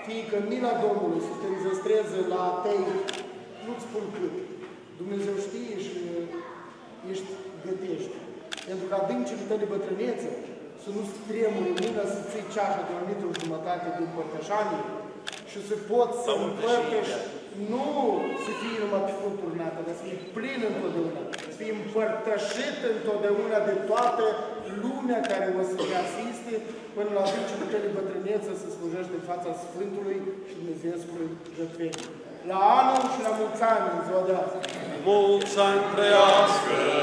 fiindcă mila Domnului să te înzăstreze la tei, nu-ți spun cât. Dumnezeu știe și ești gătești. Pentru că adâncile tale bătrânețe să nu stremuri în mână să ții ceașa de 1,5 litru din părtășanie și să poți să împărtăși, nu să fie numai pe frunturi nată, dar să fie plin întotdeauna, să fie împărtășit întotdeauna de toată lumea care o să te asiste până la adâncile tale bătrânețe să slujești în fața Sfântului și Dumnezeescului jertfenic. La anul și la mulți ani în ziua de azi! Mulți ani trăiască!